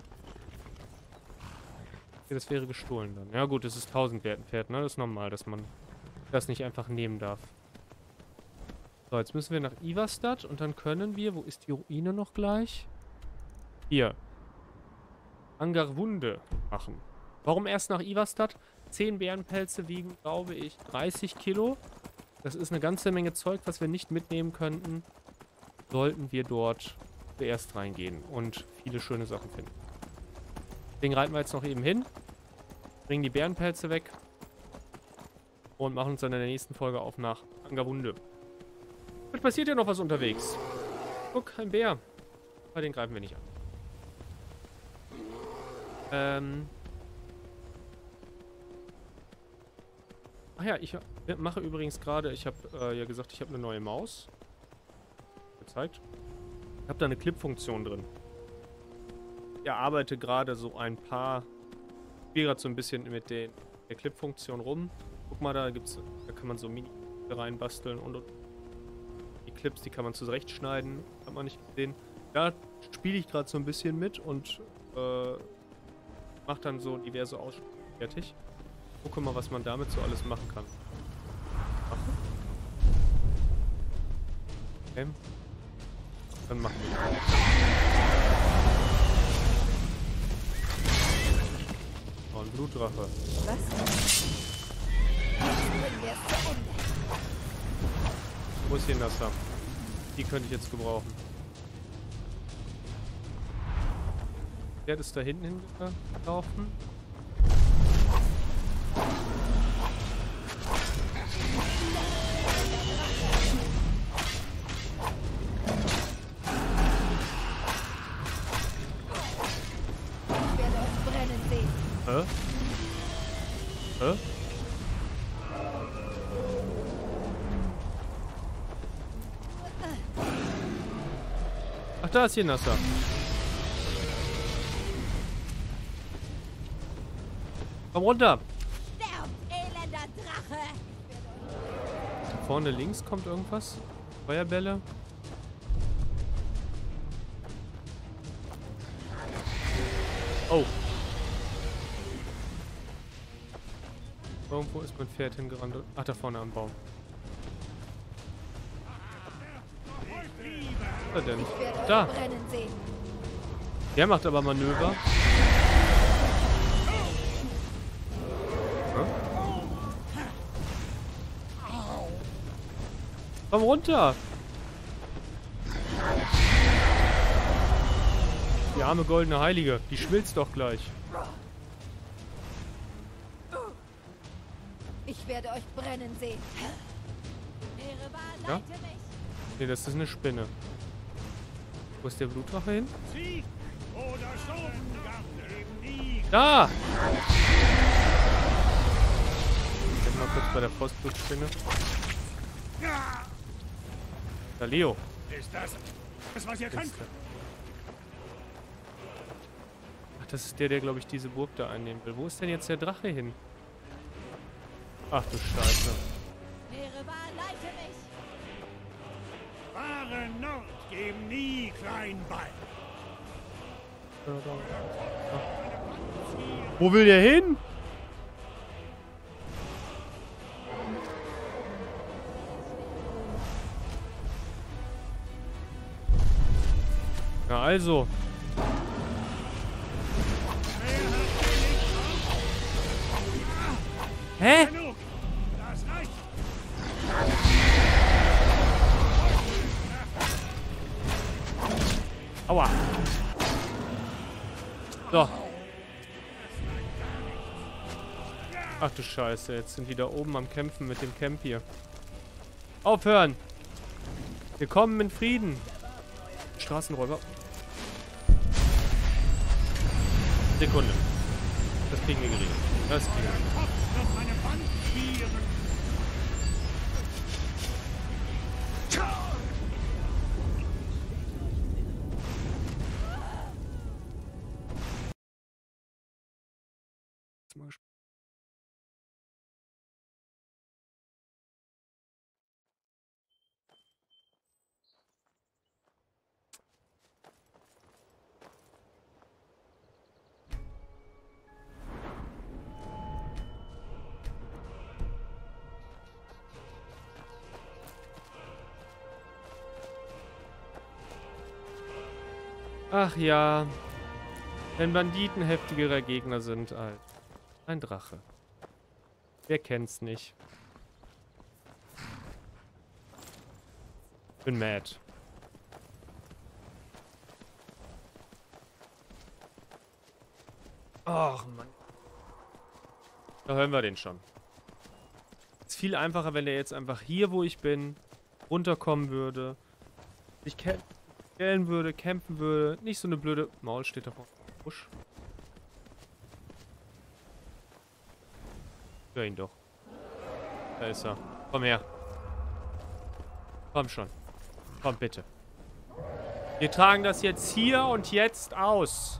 Okay, das wäre gestohlen dann. Ja gut, das ist tausend Wert Pferd, ne? Das ist normal, dass man das nicht einfach nehmen darf. So, jetzt müssen wir nach Ivarstad und dann können wir... Wo ist die Ruine noch gleich? Hier. Angarwunde machen. Warum erst nach Ivarstad? zehn Bärenpelze wiegen, glaube ich, dreißig Kilo. Das ist eine ganze Menge Zeug, was wir nicht mitnehmen könnten. Sollten wir dort zuerst reingehen und viele schöne Sachen finden. Deswegen reiten wir jetzt noch eben hin. Bringen die Bärenpelze weg. Und machen uns dann in der nächsten Folge auf nach Angarwunde. Vielleicht passiert ja noch was unterwegs. Guck, ein Bär. Aber den greifen wir nicht an. Ähm. Ach ja, ich mache übrigens gerade, ich habe äh, ja gesagt, ich habe eine neue Maus. Gezeigt. Ich habe da eine Clip-Funktion drin. Ich erarbeite gerade so ein paar... Ich spiele gerade so ein bisschen mit den, der Clip-Funktion rum. Guck mal, da gibt's, da kann man so Mini reinbasteln und, und die Clips, die kann man zurechtschneiden. Hat man nicht gesehen. Da spiele ich gerade so ein bisschen mit und äh, mache dann so diverse Ausschnitte fertig. Gucke mal, was man damit so alles machen kann. Ach. Okay. Dann machen wir das. Oh, ein Blutdrache. Was? Wo ist hier Nasser? Die könnte ich jetzt gebrauchen. Der ist da hinten hingelaufen. Ich werde euch brennen sehen. Hä? Hä? Ach, da ist hier Nasser. Komm runter. Sterb, elender Drache! Da vorne links kommt irgendwas. Feuerbälle. Oh. Irgendwo ist mein Pferd hingerannt. Ach, da vorne am Baum. Was ist er denn? Ich werde euch Da. brennen sehen. Der macht aber Manöver. Hä? Komm runter! Die arme goldene Heilige, die schmilzt doch gleich. Ich werde euch brennen sehen. Nerevar, Ja? leite mich. Ne, das ist eine Spinne. Wo ist der Blutdrache hin? Da! Ich bin mal kurz bei der Postblutspinne. Da, Leo. Ist das das, was ihr Ist der. Ach, das ist der, der, glaube ich, diese Burg da einnehmen will. Wo ist denn jetzt der Drache hin? Ach du Scheiße. Nerevar, leite mich. Wahre Nord geben nie klein bei. Wo will der hin? Na also. Hä? Genug! Das reicht! Aua. So. Ach du Scheiße, jetzt sind die da oben am Kämpfen mit dem Camp hier. Aufhören! Wir kommen in Frieden. Straßenräuber. Sekunde. Das kriegen wir geregelt. Das kriegen wir. Noch eine Wand schmieren! Ach ja. Wenn Banditen heftigerer Gegner sind als ein Drache. Wer kennt's nicht? Bin mad. Ach Mann. Da hören wir den schon. Ist viel einfacher, wenn der jetzt einfach hier, wo ich bin, runterkommen würde. Ich stellen würde, kämpfen würde. Nicht so eine blöde... Maul steht da vor dem Busch. Hör ihn doch. Da ist er. Komm her. Komm schon. Komm bitte. Wir tragen das jetzt hier und jetzt aus.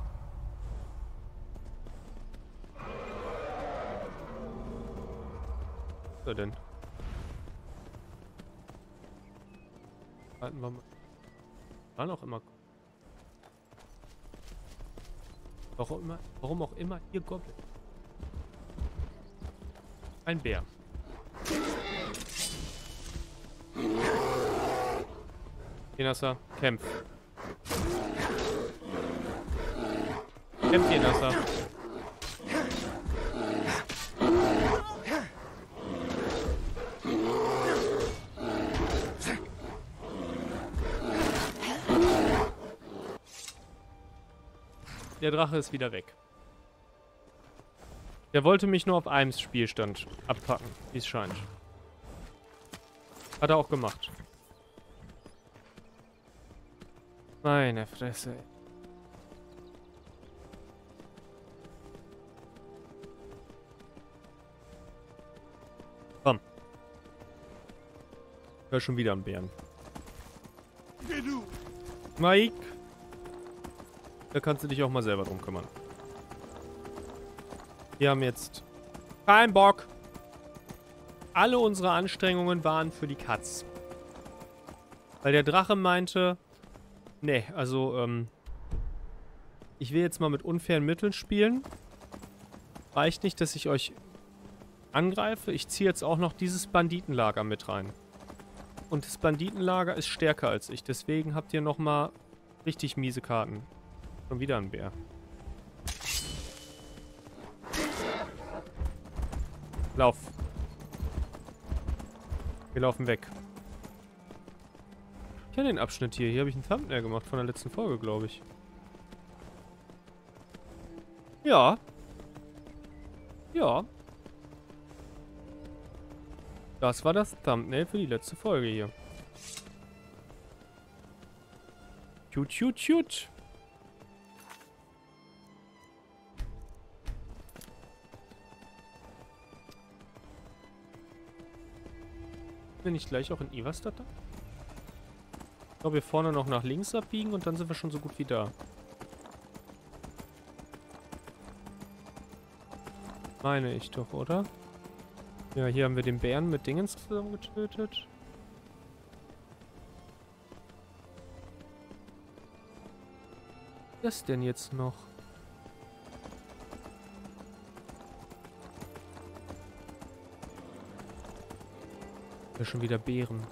Was ist er denn? Warten wir mal. War noch immer. Warum immer, warum auch immer hier Goblin. Ein Bär. Jenasser, kämpf. Kämpf, Jenasser. Der Drache ist wieder weg. Der wollte mich nur auf einem Spielstand abpacken, wie es scheint. Hat er auch gemacht. Meine Fresse. Komm. Hör schon wieder einen Bären. Mike. Da kannst du dich auch mal selber drum kümmern. Wir haben jetzt keinen Bock. Alle unsere Anstrengungen waren für die Katz. Weil der Drache meinte, nee, also, ähm, ich will jetzt mal mit unfairen Mitteln spielen. Reicht nicht, dass ich euch angreife. Ich ziehe jetzt auch noch dieses Banditenlager mit rein. Und das Banditenlager ist stärker als ich. Deswegen habt ihr nochmal richtig miese Karten. Schon wieder ein Bär. Lauf. Wir laufen weg. Ich kenne den Abschnitt hier. Hier habe ich ein Thumbnail gemacht von der letzten Folge, glaube ich. Ja. Ja. Das war das Thumbnail für die letzte Folge hier. Tut, tut, tut. Bin ich gleich auch in Ivarstead da? Ich glaube, wir vorne noch nach links abbiegen und dann sind wir schon so gut wie da. Meine ich doch, oder? Ja, hier haben wir den Bären mit Dingens zusammen getötet. Was ist das denn jetzt noch? Ja, schon wieder Bären.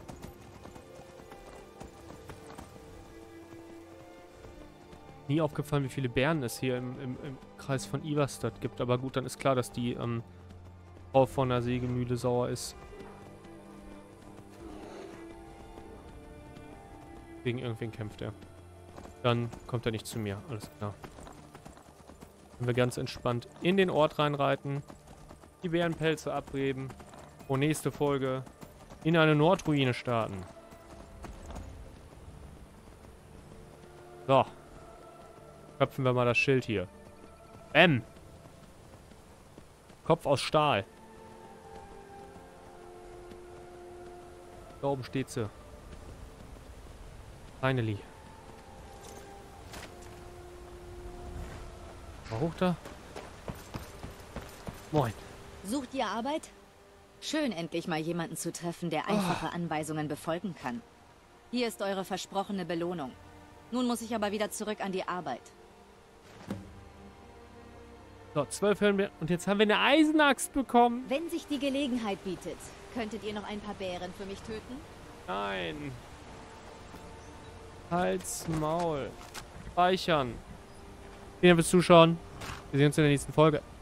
Nie aufgefallen, wie viele Bären es hier im, im, im Kreis von Ivarstead gibt. Aber gut, dann ist klar, dass die ähm, Frau von der Sägemühle sauer ist. Gegen irgendwen kämpft er. Dann kommt er nicht zu mir. Alles klar. Können wir ganz entspannt in den Ort reinreiten. Die Bärenpelze abreben. Und nächste Folge in eine Nordruine starten. So. Köpfen wir mal das Schild hier. M. Kopf aus Stahl. Da oben steht sie. Finally. Mal hoch da. Moin. Sucht ihr Arbeit? Schön, endlich mal jemanden zu treffen, der einfache oh. Anweisungen befolgen kann. Hier ist eure versprochene Belohnung. Nun muss ich aber wieder zurück an die Arbeit. So, zwölf hören wir. Und jetzt haben wir eine Eisenaxt bekommen. Wenn sich die Gelegenheit bietet, könntet ihr noch ein paar Bären für mich töten? Nein. Hals, Maul. Speichern. Vielen Dank fürs Zuschauen. Wir sehen uns in der nächsten Folge.